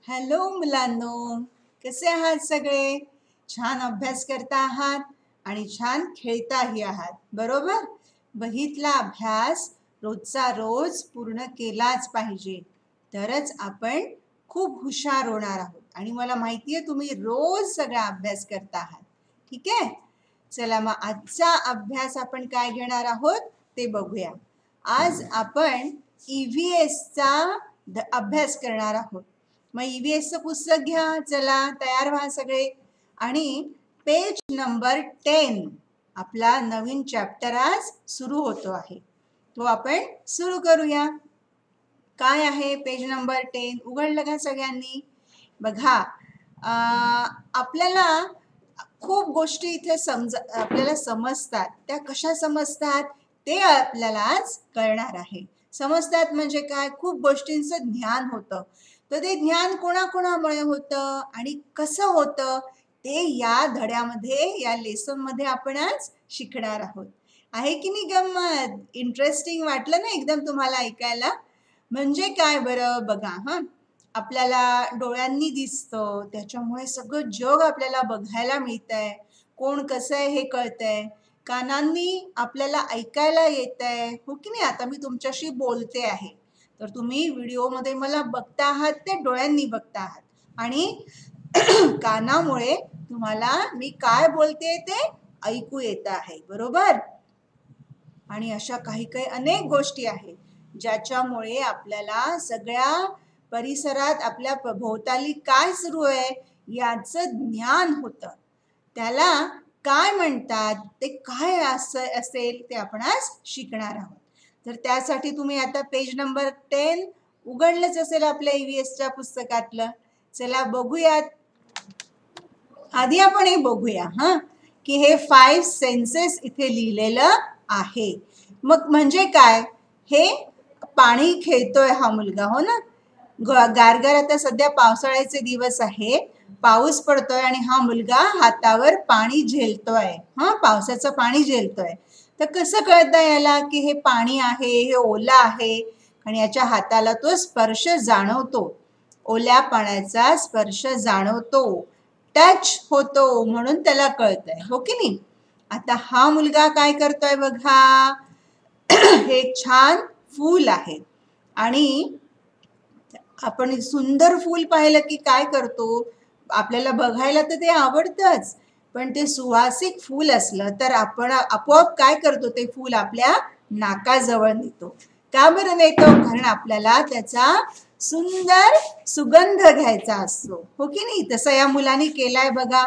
Hello मुलांनो, कसे आहात सगळे? छान अभ्यास करता आहात आणि छान खेळताही आहात, बरोबर? वहीतला अभ्यास रोजचा रोज पूर्ण केलाच पाहिजे, तरच आपण खूप हुशार होणार आहोत. आणि मला माहिती आहे तुम्ही रोज सगळा अभ्यास करता आहात, ठीक आहे? चला मग आजचा अभ्यास आपण काय घेणार आहोत ते बघूया. आज आपण EVSचा अभ्यास करणार आहोत. मग EVSचं पुस्तक घ्या, चला तयार व्हा सगळे. आणि पेज नंबर 10 आपला नवीन चॅप्टर आज सुरू होतो आहे, तो आपण सुरू करूया. काय आहे पेज नंबर 10? उघडलं का सगळ्यांनी? बघा, आपल्याला खूप गोष्टी इथे आपल्याला समजतात. त्या कशा समजतात ते आपल्याला आज कळणार आहे. समजतात म्हणजे काय? खूप गोष्टींचं ज्ञान होतं. तर ते ज्ञान कोणाकोणामुळे होतं आणि कसं होतं ते या धड्यामध्ये, या लेसनमध्ये आपण आज शिकणार आहोत. आहे की नाही गंमत? इंटरेस्टिंग वाटलं ना एकदम तुम्हाला ऐकायला? म्हणजे काय बरं बघा, आपल्याला डोळ्यांनी दिसतं, त्याच्यामुळे सगळं जग आपल्याला बघायला मिळतंय. कोण कसं आहे हे कळतंय. कानांनी आपल्याला ऐकायला येतंय, हो की नाही? आता मी तुमच्याशी बोलते आहे, तर तुम्ही व्हिडिओमध्ये मला बघता आहात ते डोळ्यांनी बघता आहात, आणि कानामुळे तुम्हाला मी काय बोलते ते ऐकू येत आहे, बरोबर? आणि अशा काही काही अनेक गोष्टी आहेत ज्याच्यामुळे आपल्याला सगळ्या परिसरात आपल्या भोवताली काय सुरू आहे याचं ज्ञान होतं. त्याला काय म्हणतात, ते काय असेल ते आपण आज शिकणार आहोत. तर त्यासाठी तुम्ही आता पेज नंबर 10 उघडलंच असेल आपल्या EVSच्या पुस्तकातलं. चला बघूयात. आधी आपण हे बघूया की हे 5 सेन्सेस इथे लिहिलेलं आहे. मग म्हणजे काय? हे पाणी खेळतोय हा मुलगा, हो ना? गारगार आता सध्या पावसाळ्याचे दिवस आहे, पाऊस पडतोय आणि हा मुलगा हातावर पाणी झेलतोय, पावसाचं पाणी झेलतोय. तर कसं कळतं याला की हे पाणी आहे, हे ओलं आहे? आणि याच्या हाताला तो स्पर्श जाणवतो, ओल्या पाण्याचा स्पर्श जाणवतो, टच होतो, म्हणून त्याला कळतंय, हो की नाही? आता हा मुलगा काय करतोय बघा. हे छान फूल आहे आणि आपण सुंदर फूल पाहिलं की काय करतो, आपल्याला बघायला तर ते आवडतंच, पण ते सुवासिक फूल असलं तर आपण आपोआप काय करतो, ते फूल आपल्या नाकाजवळ नेतो. का बरं नेतो? कारण आपल्याला त्याचा सुंदर सुगंध घ्यायचा असतो, हो की नाही? तसं या मुलाने केलाय बघा.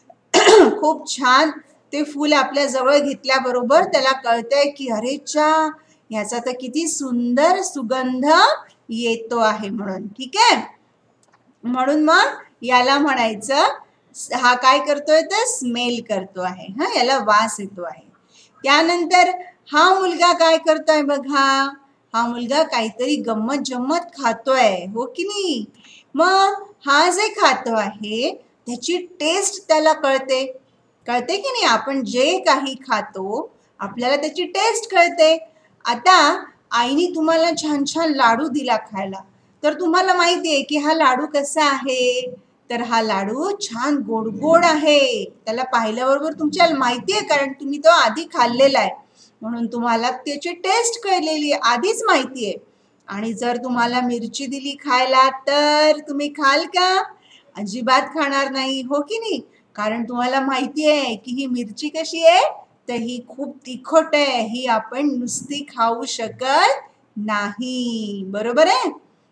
खूप छान ते फूल आपल्या जवळ घेतल्याबरोबर त्याला कळतंय की अरे चा, याचा तर किती सुंदर सुगंध येतो आहे म्हणून, ठीक आहे? म्हणून मग याला म्हणायचं, हा काय करतोय तर स्मेल करतो आहे, याला वास येतो आहे. त्यानंतर हा मुलगा काय करतोय बघा. हा मुलगा काहीतरी गंमत जम्मत खातोय, हो की नाही? मग हा जे खातो आहे त्याची टेस्ट त्याला कळते, कळते की नाही? आपण जे काही खातो आपल्याला त्याची टेस्ट कळते. आता आईने तुम्हाला छान छान लाडू दिला खायला, तर तुम्हाला माहिती आहे की हा लाडू कसा आहे. तर हा लाडू छान गोड गोड आहे. त्याला पाहिल्याबरोबर तुमच्याला माहिती आहे, कारण तुम्ही तो आधी खाल्लेला आहे, म्हणून तुम्हाला त्याची टेस्ट कळलेली आहे, आधीच माहिती आहे. आणि जर तुम्हाला मिरची दिली खायला तर तुम्ही खाल का? अजिबात खाणार नाही, हो की नाही? कारण तुम्हाला माहिती आहे की ही मिरची कशी आहे, तर ही खूप तिखट आहे, ही आपण नुसती खाऊ शकत नाही, बरोबर आहे?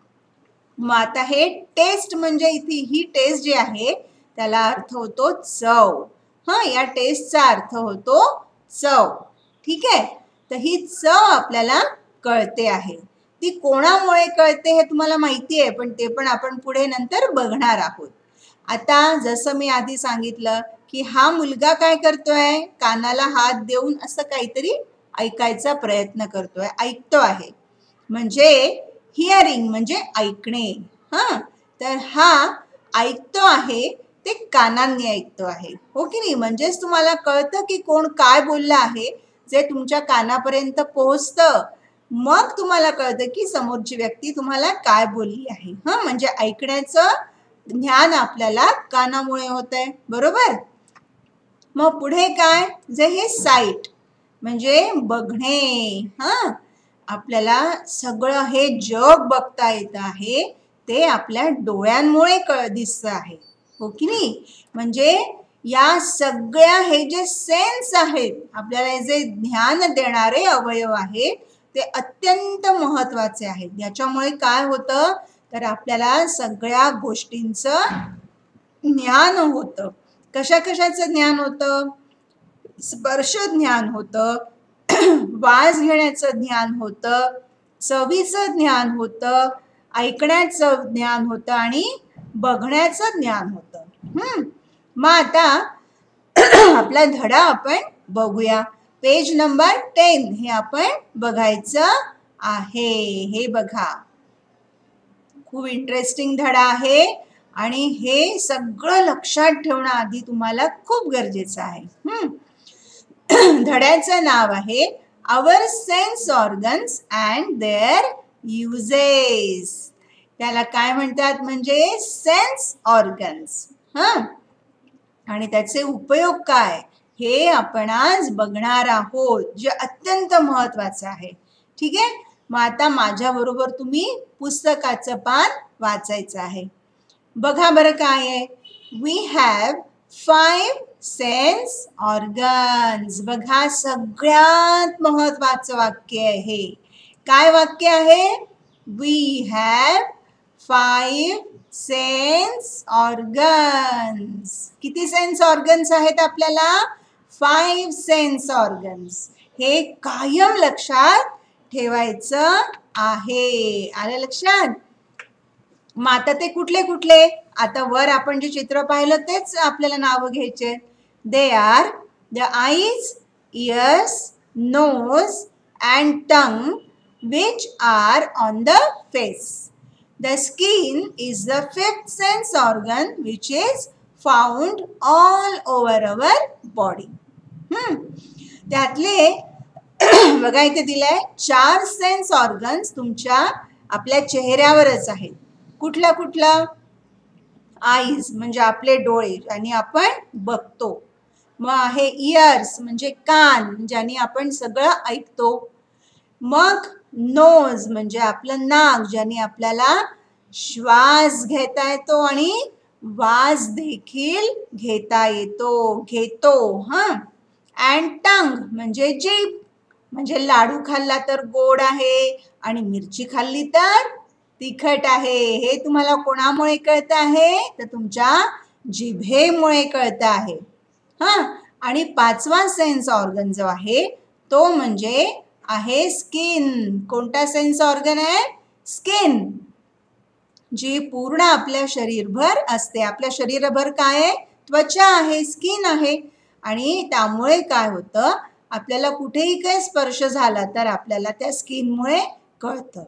मग आता हे टेस्ट म्हणजे इथे ही टेस्ट जी आहे त्याला अर्थ होतो चव. या टेस्टचा अर्थ होतो चव, ठीक आहे? तर ही चव आपल्याला कळते आहे. ती कोणामुळे कळते हे तुम्हाला माहिती आहे, पण ते पण आपण पुढे नंतर बघणार आहोत. आता जसं मी आधी सांगितलं की हा मुलगा काय करतोय, कानाला हात देऊन असं काहीतरी ऐकायचा प्रयत्न करतोय, ऐकतो आहे. म्हणजे हिअरिंग म्हणजे ऐकणे. तर हा ऐकतो आहे, ते कानांनी ऐकतो आहे, हो की नाही? म्हणजेच तुम्हाला कळतं की कोण काय बोललं आहे, जे तुमच्या कानापर्यंत पोहोचतं, मग तुम्हाला कळतं की समोरची व्यक्ती तुम्हाला काय बोलली आहे. म्हणजे ऐकण्याचं ज्ञान आपल्याला कानामुळे होतंय, बरोबर. मग पुढे काय, जे हे साईट म्हणजे बघणे. आपल्याला सगळं हे जग बघता येत आहे ते आपल्या डोळ्यांमुळे दिसत आहे, हो की नाही. म्हणजे या सगळ्या हे जे सेन्स आहेत, आपल्याला जे ज्ञान देणारे अवयव आहेत ते अत्यंत महत्वाचे आहेत. याच्यामुळे काय होतं तर आपल्याला सगळ्या गोष्टींचं ज्ञान होतं. कशा कशाचं ज्ञान होतं, स्पर्श ज्ञान होतं, वास घेण्याचं ज्ञान होतं, चवीचं ज्ञान होतं, ऐकण्याचं ज्ञान होतं आणि बघण्याचं ज्ञान होतं. मग आता आपला धडा आपण बघूया. पेज नंबर 10 हे आपण बघायचं आहे. हे बघा, खूप इंटरेस्टिंग धडा आहे आणि हे सगळं लक्षात ठेवणं आधी तुम्हाला खूप गरजेचं आहे. धड्याचं नाव आहे our sense organs and their uses. त्याला काय म्हणतात म्हणजे सेन्स ऑर्गन्स. आणि त्याचे उपयोग काय हे आपण आज बघणार आहोत, जे अत्यंत महत्वाचं आहे. ठीक आहे. मग आता माझ्या बरोबर तुम्ही पुस्तकाचं पान वाचायचं आहे. बघा बरं काय आहे. We have 5 sense organs. बघा, सगळ्यात महत्वाचं वाक्य आहे. काय वाक्य आहे. We have 5 sense organs. किती सेन्स ऑर्गन्स आहेत आपल्याला. 5 सेन्स ऑर्गन्स. हे कायम लक्षात ठेवायचं आहे. आलं लक्षात. मग आता ते कुठले कुठले, आता वर आपण जे चित्र पाहिलं तेच आपल्याला नावं घ्यायचे. They are the eyes, ears, nose and tongue which are on the face. The skin is the 5th sense organ which is found all over our body. त्यातले बघा इथे दिलंय 4 सेन्स ऑर्गन्स तुमच्या आपल्या चेहऱ्यावरच आहेत. कुठला कुठला. आईज म्हणजे आपले डोळे आणि आपण बघतो. मग आहे इयर्स म्हणजे कान ज्याने आपण सगळं ऐकतो. मग नोज म्हणजे आपलं नाक ज्याने आपल्याला श्वास घेता येतो आणि वास देखील घेता घेतो. अँड टंग म्हणजे जीभ म्हणजे लाडू खाल्ला तर गोड आहे आणि मिरची खाल्ली तर तिखट आहे. हे तुम्हाला कोणामुळे कळतं आहे तर तुमच्या जिभेमुळे कळतं आहे. आणि 5वा सेन्स ऑर्गन जो आहे तो म्हणजे आहे स्किन. कोणता सेन्स ऑर्गन आहे. स्किन, जी पूर्ण आपल्या शरीरभर असते. आपल्या शरीरभर काय आहे. त्वचा आहे, स्किन आहे. आणि त्यामुळे काय होतं आपल्याला कुठेही काही स्पर्श झाला तर आपल्याला त्या स्किनमुळे कळतं.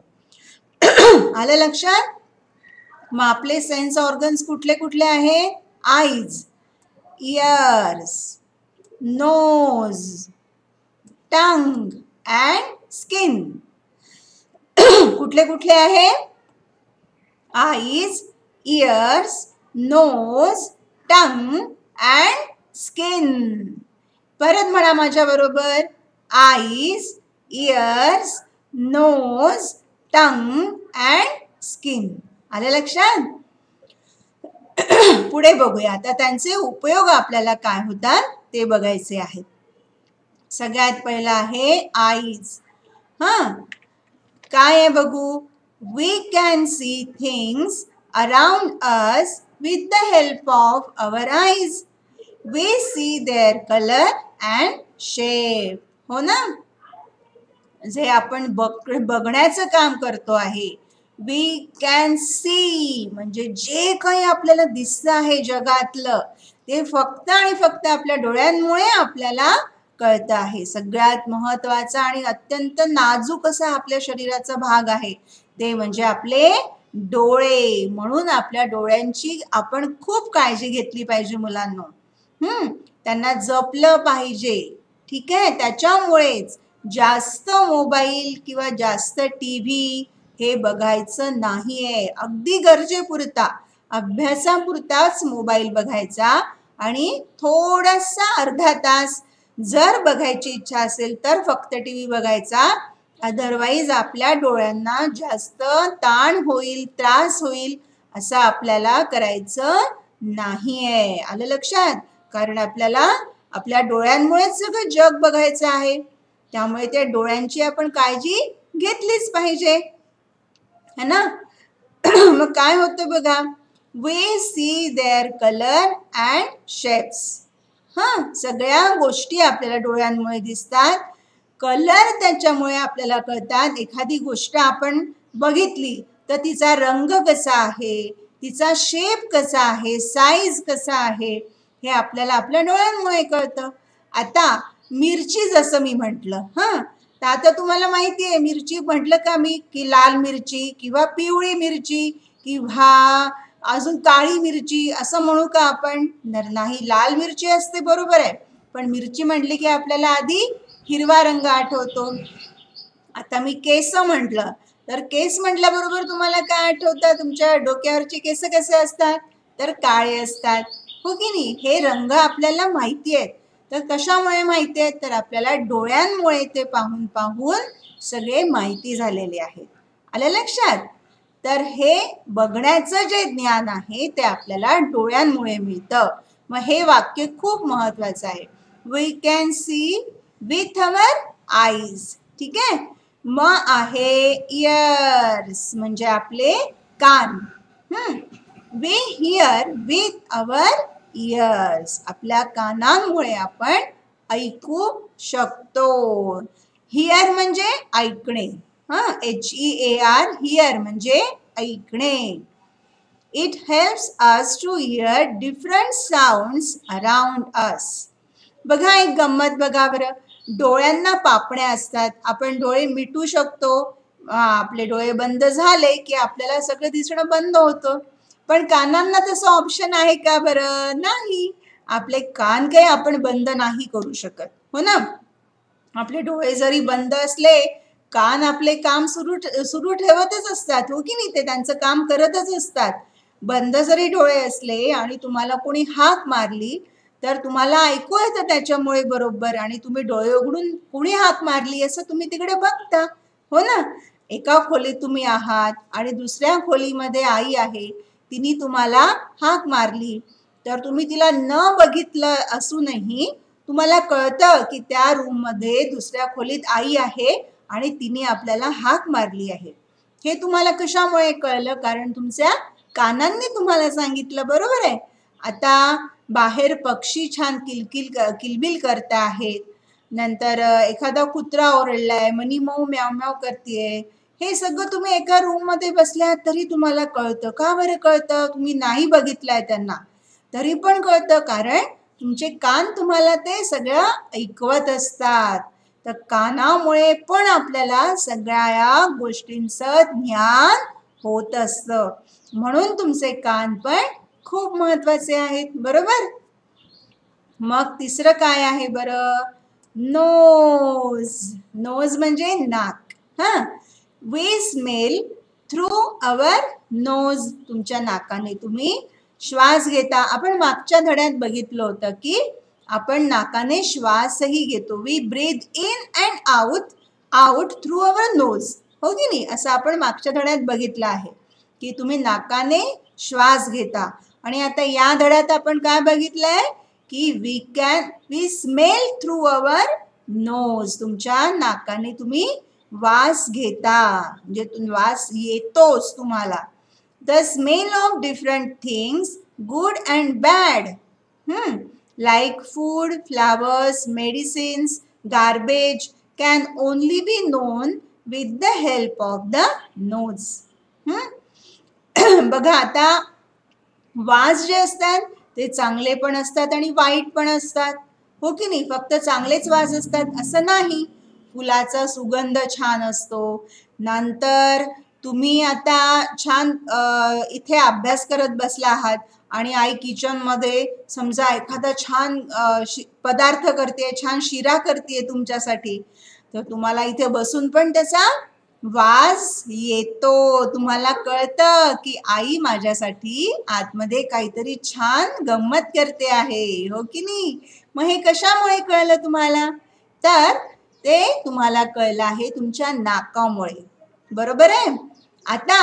आलं लक्षात. मग आपले सेन्स ऑर्गन्स कुठले कुठले आहेत. Eyes, ears, nose, tongue and skin. कुठले कुठले आहे. Eyes, ears, nose, tongue and skin. परत म्हणा माझ्या बरोबर. Eyes, ears, nose, tongue and skin. आलं लक्षात. पुढे बघूया आता त्यांचे उपयोग आपल्याला काय होतात ते बघायचे आहेत. सगळ्यात पहिला आहे आईज. काय आहे बघू. We can see things around us with the help of our eyes. We see their colour and shape. हो ना. जे आपण बघण्याचं काम करतो आहे. वी कॅन सी म्हणजे जे काही आपल्याला दिसतं आहे जगातलं ते फक्त आणि फक्त आपल्या डोळ्यांमुळे आपल्याला कळतं आहे. सगळ्यात महत्वाचा आणि अत्यंत नाजूक असा आपल्या शरीराचा भाग आहे ते म्हणजे आपले डोळे. म्हणून आपल्या डोळ्यांची आपण खूप काळजी घेतली पाहिजे मुलांनो. त्यांना जपलं पाहिजे. ठीक आहे. त्याच्यामुळेच जास्त मोबाईल किंवा जास्त TV हे बघायचं नाहीये. अगदी गरजेपुरता अभ्यासापुरताच मोबाईल बघायचा आणि थोडासा अर्धा तास जर बघायची इच्छा असेल तर फक्त टीव्ही बघायचा. अदरवाईज आपल्या डोळ्यांना जास्त ताण होईल, त्रास होईल असं आपल्याला करायचं नाहीये. आलं लक्षात? कारण आपल्याला आपल्या डोळ्यांमुळेच सगळं जग बघायचं आहे. त्यामुळे त्या डोळ्यांची आपण काळजी घेतलीच पाहिजे, है ना? मग काय होतं बघा, we see their colour and shapes. सगळ्या गोष्टी आपल्याला डोळ्यांमुळे दिसतात. कलर त्याच्यामुळे आपल्याला कळतात. एखादी गोष्ट आपण बघितली तर तिचा रंग कसा आहे, तिचा शेप कसा आहे, साईज कसा आहे, हे आपल्याला आपल्या डोळ्यांमुळे कळतं. आता मिरची जसं मी म्हटलं, तर आता तुम्हाला माहिती आहे मिरची म्हटलं का मी की लाल मिरची किंवा पिवळी मिरची किंवा अजून काळी मिरची असं म्हणू का आपण? नाही, लाल मिरची असते, बरोबर आहे. पण मिरची म्हटली की आपल्याला आधी हिरवा रंग आठवतो. आता मी केस म्हटलं तर केस म्हटल्याबरोबर तुम्हाला काय आठवतं? तुमच्या डोक्यावरचे केस कसे असतात? तर काळे असतात, हो की नाही? हे रंग आपल्याला माहिती आहेत. तर कशामुळे माहिती आहेत? तर आपल्याला डोळ्यांमुळे ते पाहून पाहून सगळे माहिती झालेले आहेत. आलं लक्षात? तर हे बघण्याचं जे ज्ञान आहे ते आपल्याला डोळ्यांमुळे मिळतं. मग हे वाक्य खूप महत्वाचं आहे. We can see with our eyes. ठीक आहे. मग आहे इयर्स, म्हणजे आपले कान. We hear with our ears. आपल्या कानांमुळे आपण ऐकू शकतो. हिअर म्हणजे ऐकणे. HEAR, हिअर म्हणजे ऐकणे. It helps us to hear different sounds around us. बघा एक गंमत बघा बरं. डोळ्यांना पापण्या असतात. आपण डोळे मिटू शकतो. आपले डोळे बंद झाले की आपल्याला सगळं दिसणं बंद होतं. पण कानांना तसं ऑप्शन आहे का बरं? नाही. आपले कान काही आपण बंद नाही करू शकत, हो ना? आपले डोळे जरी बंद असले, कान आपले काम सुरू ठेवतच असतात, हो की नाही? ते त्यांचं काम करतच असतात. बंद जरी डोळे असले आणि तुम्हाला कोणी हाक मारली तर तुम्हाला ऐकू येतं त्याच्यामुळे बरोबर, आणि तुम्ही डोळे उघडून कुणी हाक मारली असं तुम्ही तिकडे बघता, हो ना? एका खोलीत तुम्ही आहात आणि दुसऱ्या खोलीमध्ये आई आहे, तिने तुम्हाला हाक मारली तर तुम्ही तिला न बघितलं असूनही तुम्हाला कळतं की त्या रूम मध्ये दुसऱ्या खोलीत आई आहे आणि तिने आपल्याला हाक मारली आहे. हे तुम्हाला कशामुळे कळलं? कारण तुमच्या कानांनी तुम्हाला सांगितलं, बरोबर आहे. आता बाहेर पक्षी छान किलबिल करत आहेत, नंतर एखादा कुत्रा ओरडलाय, मनी मऊ म्याव म्याव करतेय, हे सगळं तुम्ही एका रूम मध्ये बसल्यात तरी तुम्हाला कळतं. का बरं कळतं? तुम्ही नाही बघितलंय त्यांना तरी पण कळतं, कारण तुमचे कान तुम्हाला ते सगळं ऐकवत असतात. तर कानामुळे पण आपल्याला सगळ्या गोष्टींचं ज्ञान होत असतं. म्हणून तुमचे कान पण खूप महत्वाचे आहेत, बरोबर? मग तिसरं काय आहे बरं? नोज. नोज म्हणजे नाक. We smell through our nose. तुमच्या नाकाने तुम्ही श्वास घेता. आपण मागच्या धड्यात बघितलं होतं की आपण नाकाने श्वासही घेतो. We breathe in and out through our nose, हो की नाही? असं आपण मागच्या धड्यात बघितलं आहे की तुम्ही नाकाने श्वास घेता. आणि आता या धड्यात आपण काय बघितलंय की we smell through our nose. तुमच्या नाकाने तुम्ही वास घेता, म्हणजे वास येतोच तुम्हाला. The smell of different things, good and bad, like food, flowers, medicines, garbage can only be known with the help of the nose. बघा आता वास जे असतात ते चांगले पण असतात आणि वाईट पण असतात, हो की नाही? फक्त चांगलेच वास असतात असं नाही. फुलाचा सुगंध छान असतो. नंतर तुम्ही आता छान इथे अभ्यास करत बसला आहात आणि आई किचन मध्ये समजा एखादा छान पदार्थ करते, छान शिरा करते तुमच्यासाठी, तर तुम्हाला इथे बसून पण त्याचा वास येतो, तुम्हाला कळतं की आई माझ्यासाठी आतमध्ये काहीतरी छान गंमत करते आहे, हो की नाही? मग हे कशामुळे कळलं तुम्हाला? तर ते तुम्हाला कळलं आहे तुमच्या नाकामुळे, बरोबर आहे? आता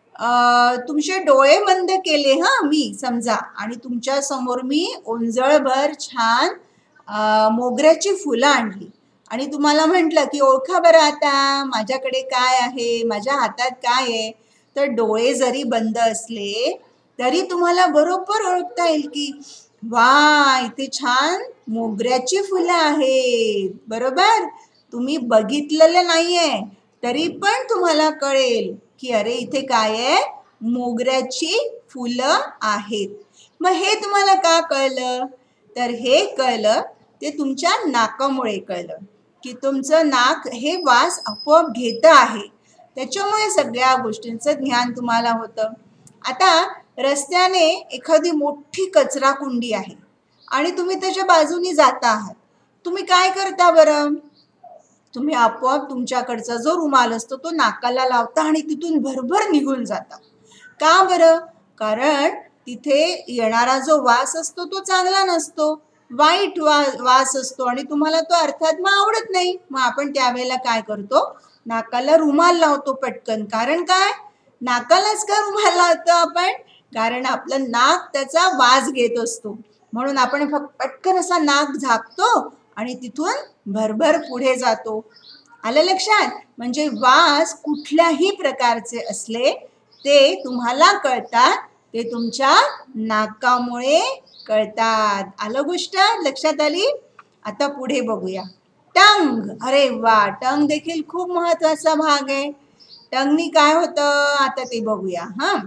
तुमचे डोळे बंद केले मी समजा, आणि तुमच्या समोर मी ओंजळभर छान मोगऱ्याची फुलं आणली आणि तुम्हाला म्हटलं की ओळखा बरं आता माझ्याकडे काय आहे, माझ्या हातात काय आहे. तर डोळे जरी बंद असले तरी तुम्हाला बरोबर ओळखता येईल की वा, इथे छान मोगऱ्याची फुलं आहेत, बरोबर? तुम्ही बघितलेलं नाहीये तरी पण तुम्हाला कळेल की अरे इथे काय आहे, मोगऱ्याची फुलं आहेत. मग हे तुम्हाला का कळलं? तर हे कळलं ते तुमच्या नाकामुळे कळलं की तुमचं नाक हे वास आपोआप घेतं आहे, त्याच्यामुळे सगळ्या गोष्टींचं ज्ञान तुम्हाला होतं. आता रस्त्याने एखादी मोठी कचरा कुंडी आहे आणि तुम्ही त्याच्या बाजूनी जाता आहात, तुम्ही काय करता बरं? तुम्ही आपोआप तुमच्याकडचा जो रुमाल असतो तो नाकाला लावता आणि तिथून भरभर निघून जाता. का बरं? कारण तिथे येणारा जो वास असतो तो चांगला नसतो, वाईट वास असतो आणि तुम्हाला तो अर्थात मग आवडत नाही. मग आपण त्यावेळेला काय करतो? नाकाला रुमाल लावतो पटकन. कारण काय? नाकालाच का रुमाल लावतो आपण? कारण आपलं नाक त्याचा वास घेत असतो, म्हणून आपण फक्त पटकन असा नाक झाकतो आणि तिथून भरभर पुढे जातो. आलं लक्षात? म्हणजे वास कुठल्याही प्रकारचे असले ते तुम्हाला कळतात, ते तुमच्या नाकामुळे कळतात. आलं गोष्ट लक्षात आली? आता पुढे बघूया. टंग. अरे वा, टंग देखील खूप महत्वाचा भाग आहे. टंगनी काय होतं आता ते बघूया.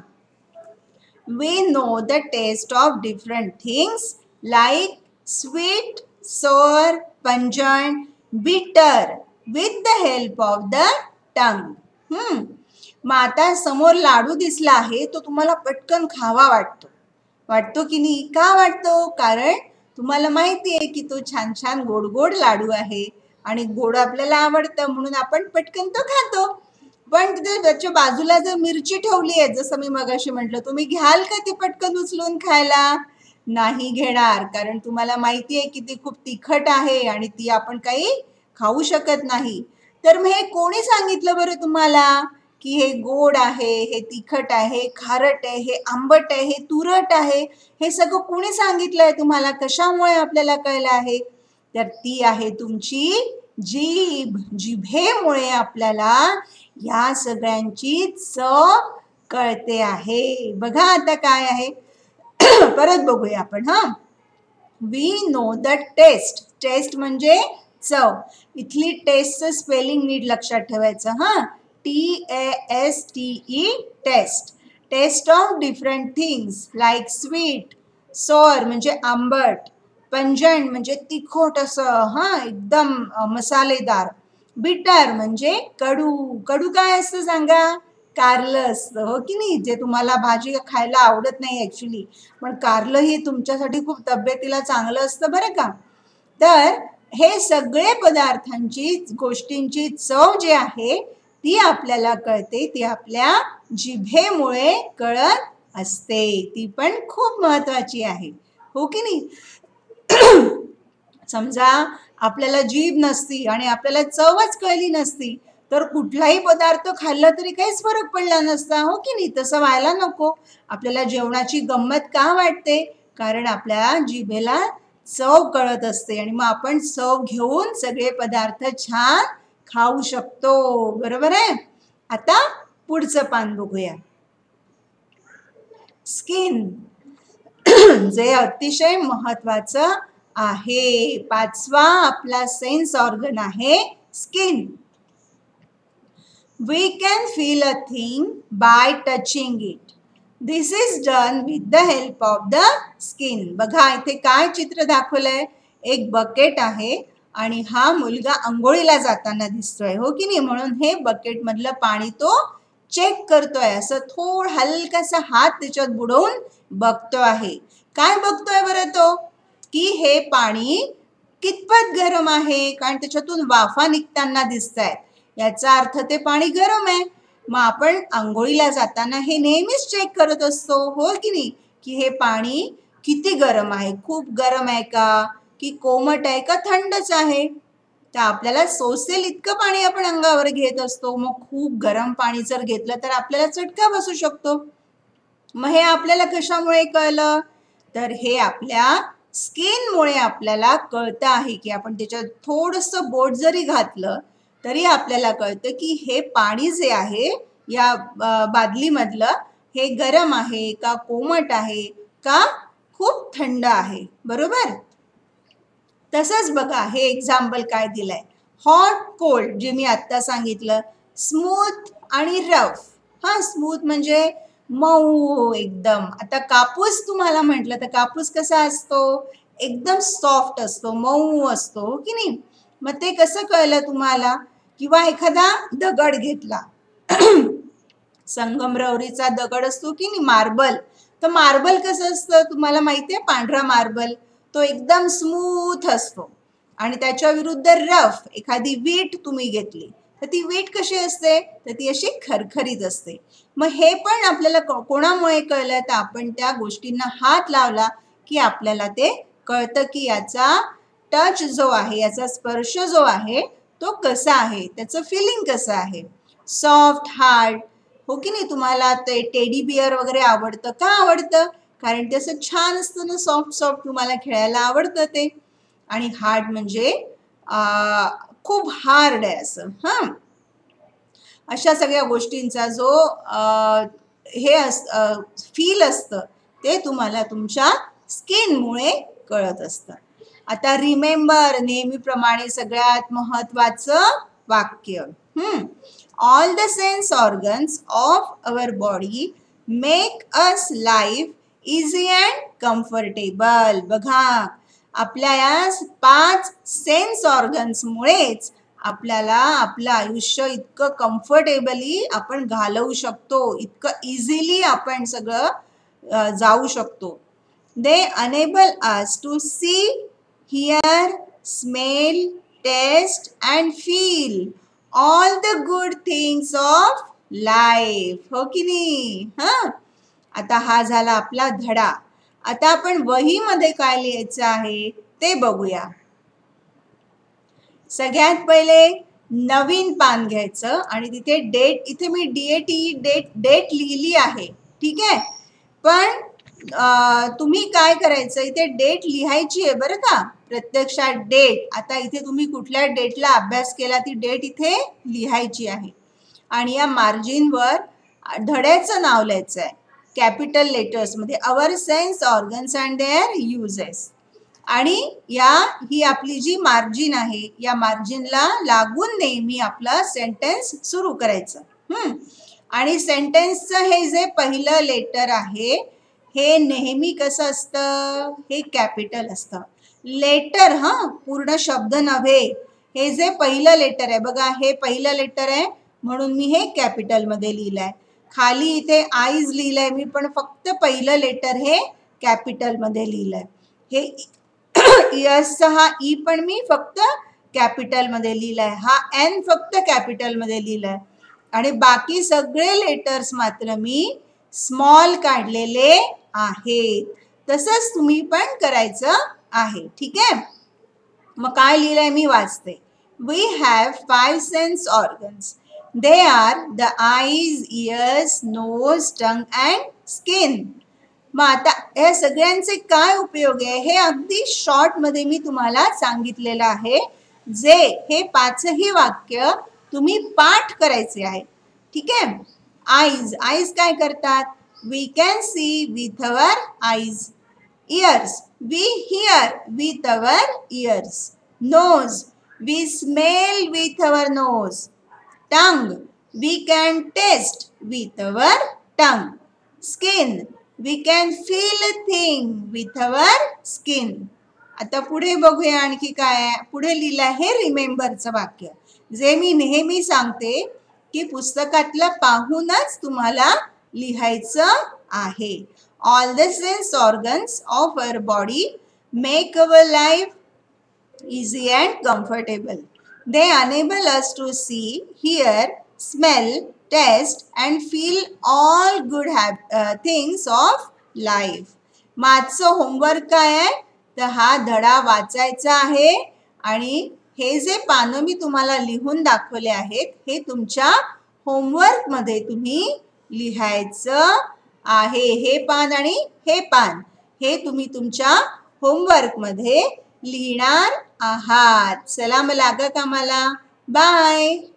We know the taste of different things like sweet, sour, pungent, bitter with the help of the tongue. मग आता समोर लाडू दिसला आहे तो तुम्हाला पटकन खावा वाटतो की नाही? का वाटतो? कारण तुम्हाला माहिती आहे की तो छान छान गोड गोड लाडू आहे आणि गोड आपल्याला आवडतं, म्हणून आपण पटकन तो खातो. पण त्याच्या बाजूला जर मिरची ठेवली आहे, जसं मी मगाशी म्हटलं, तुम्ही घ्याल का ती पटकन उचलून खायला? नाही घेणार, कारण तुम्हाला माहिती आहे की ती खूप तिखट आहे आणि ती आपण काही खाऊ शकत नाही. तर मग हे कोणी सांगितलं बरं तुम्हाला की हे गोड आहे, हे तिखट आहे, खारट आहे, हे आंबट आहे, हे तुरट आहे? हे सगळं कोणी सांगितलंय तुम्हाला? कशामुळे आपल्याला कळलं आहे? तर ती आहे तुमची जीभ. जिभेमुळे आपल्याला या सगळ्यांची चव कळते आहे. बघा आता काय आहे परत बघूया आपण. We know the taste. Taste म्हणजे चव. इथली टेस्टचं स्पेलिंग नीट लक्षात ठेवायचं. TASTE, taste. Taste of different things like sweet, sour म्हणजे आंबट, पंजंट म्हणजे तिखट असं एकदम मसालेदार, बिटर म्हणजे कडू. कडू काय असतं सांगा? कारलं असतं, हो की नाही? जे तुम्हाला भाजी खायला आवडत नाही ॲक्च्युली, पण कारलं ही तुमच्यासाठी खूप तब्येतीला चांगलं असतं बरं का. तर हे सगळे पदार्थांची गोष्टींची चव जी आहे ती आपल्याला कळते, ती आपल्या जिभेमुळे कळत असते. ती पण खूप महत्वाची आहे, हो की नाही? समजा आपल्याला जीभ नसती आणि आपल्याला चवच कळली नसती तर कुठलाही पदार्थ खाल्ला तरी काहीच फरक पडला नसता, हो की नाही? तसं व्हायला नको. आपल्याला जेवणाची गंमत का वाटते? कारण आपल्या जिभेला चव कळत असते आणि मग आपण चव घेऊन सगळे पदार्थ छान खाऊ शकतो, बरोबर आहे? आता पुढचं पान बघूया. स्किन. जे अतिशय महत्वाचं आहे. पाचवा आपला सेन्स ऑर्गन आहे skin. We can feel a thing by touching it. This is done with the help of the skin. बघा इथे काय चित्र दाखवलंय? एक बकेट आहे आणि हा मुलगा अंघोळीला जाताना दिसतोय, हो की नाही? म्हणून हे बकेट मधलं पाणी तो चेक करतोय, असं थोडं हलकासा हात त्याच्यात बुडवून बघतो आहे. काय बघतोय बरं तो? की हे पाणी कितपत गरम आहे, कारण त्याच्यातून वाफा निघताना दिसत आहेत. याचा अर्थ ते पाणी गरम आहे. मग आपण आंघोळीला जाताना हे नेहमीच चेक करत असतो, हो की नाही, की हे पाणी किती गरम आहे, खूप गरम आहे का, की कोमट आहे का, थंडच आहे. तर आपल्याला सोसेल इतकं पाणी आपण अंगावर घेत असतो. मग खूप गरम पाणी जर घेतलं तर आपल्याला चटका बसू शकतो. मग हे आपल्याला कशामुळे कळलं, तर हे आपल्या स्किनमुळे आपल्याला कळतं आहे, की आपण त्याच्यात थोडंसं बोट जरी घातलं तरी आपल्याला कळतं की हे पाणी जे आहे या बादलीमधलं हे गरम आहे का कोमट आहे का खूप थंड आहे. बरोबर. तसंच बघा हे एक्झाम्पल काय दिलंय, हॉट कोल्ड, जे मी आत्ता सांगितलं, स्मूथ आणि रफ. हा, स्मूथ म्हणजे मऊ एकदम. आता कापूस तुम्हाला म्हटलं तर कापूस कसा असतो, एकदम सॉफ्ट असतो, मऊ असतो, हो की नाही. मग ते कसं कळलं तुम्हाला, किंवा एखादा दगड घेतला संगमरवरीचा दगड असतो की नाही, मार्बल. तर मार्बल कसं असतं तुम्हाला माहिती आहे, पांढरा मार्बल तो एकदम स्मूथ असतो. आणि त्याच्या विरुद्ध रफ एखादी वीट तुम्ही घेतली तर ती वीट कशी असते, तर ती अशी खरखरीत असते. मग हे पण आपल्याला कोणामुळे कळलं, तर आपण त्या गोष्टींना हात लावला की आपल्याला ते कळतं की याचा टच जो आहे, याचा स्पर्श जो आहे तो कसा आहे, त्याचं फिलिंग कसं आहे. सॉफ्ट, हार्ड, हो की नाही. तुम्हाला ते टेडी बिअर वगैरे आवडतं का, आवडतं कारण ते असं छान असतं ना, सॉफ्ट सॉफ्ट, तुम्हाला खेळायला आवडतं ते. आणि हार्ड म्हणजे खूप हार्ड आहे असं. हा, अशा सगळ्या गोष्टींचा जो हे फील असतं ते तुम्हाला तुमच्या स्किनमुळे कळत असतं. आता रिमेंबर, नेहमीप्रमाणे सगळ्यात महत्वाचं वाक्य, all the sense organs of our body make us life easy and comfortable. बघा, आपल्या या 5 सेन्स ऑर्गन्समुळेच आपल्याला आपलं आयुष्य इतकं कम्फर्टेबली आपण घालवू शकतो, इतकं इझिली आपण सगळं जाऊ शकतो. They enable us to see, hear, smell, taste and feel all the good things of life, हो की नाही. हा, आता हा झाला आपला धडा. आता आपण वहीमध्ये काय लिहायचं आहे ते बघूया. सगळ्यात पहिले नवीन पान घ्यायचं आणि तिथे डेट, इथे मी डेट लिहिली आहे, ठीक आहे. पण तुम्ही काय करायचं, इथे डेट लिहायची आहे बरं का, प्रत्यक्षात डेट. आता इथे तुम्ही कुठल्या डेटला अभ्यास केला ती डेट इथे लिहायची आहे. आणि या मार्जिनवर धड्याचं नाव लिहायचं आहे कॅपिटल लेटर्समध्ये, our sense organs and their uses. आणि ही आपली जी मार्जिन आहे, या मार्जिनला लागून नेहमी आपलं सेंटेन्स सुरू करायचं. आणि सेंटेन्सचं हे जे पहिलं लेटर आहे हे नेहमी कसं असतं, हे कॅपिटल असतं. लेटर, पूर्ण शब्द नव्हे. हे जे पहिलं लेटर आहे बघा, हे पहिलं लेटर आहे म्हणून मी हे कॅपिटलमध्ये लिहिलंय. खाली इथे आईज लिहिलंय मी, पण फक्त पहिलं लेटर हे कॅपिटलमध्ये लिहिलंय. हे इयर्सचा हा ई पण मी फक्त कॅपिटलमध्ये लिहिलाय, हा एन फक्त कॅपिटलमध्ये लिहिलाय. आणि बाकी सगळे लेटर्स मात्र मी स्मॉल काढलेले आहेत. तसंच तुम्ही पण करायचं आहे, ठीक आहे. मग काय लिहिलंय मी वाचते. We have 5 sense organs. They are the eyes, ears, nose, tongue and skin. मग आता या सगळ्यांचे काय उपयोग आहे हे अगदी शॉर्टमध्ये मी तुम्हाला सांगितलेलं आहे. जे हे 5ही वाक्य तुम्ही पाठ करायचे आहे, ठीक आहे. आईज, आईज काय करतात, we can see with our eyes. Ears, we hear with our ears. Nose, we smell with our nose. Tongue, we can taste with our tongue. Skin, we can feel a thing with our skin. आता पुढे बघूया आणखी काय आहे. पुढे लिहिलं आहे रिमेंबरचं वाक्य, जे मी नेहमी सांगते की पुस्तकातलं पाहूनच तुम्हाला लिहायचं आहे. All the sense organs of our body make our life easy and comfortable. They enable us to see, hear, smell, taste and feel all good things of life. मग आजचं होमवर्क काय आहे? तर हा धडा वाचायचा आहे आणि हे जे पानं मी तुम्हाला लिहून दाखवले आहेत हे तुमच्या होमवर्क मध्ये तुम्ही लिहायचं आहे. हे पान आणि हे पान हे तुम्ही तुमच्या होमवर्क मध्ये लिहिणार आहात. चला मग लागा कामाला. बाय.